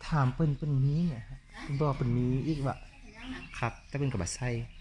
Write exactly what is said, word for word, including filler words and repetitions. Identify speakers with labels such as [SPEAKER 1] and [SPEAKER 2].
[SPEAKER 1] ถามเปิ้นเปิ้นมีเนี่ยฮะเปิ้นบอกเปิ้นมีอีกว่าครับแต่เปิ้นก็บ่ใส่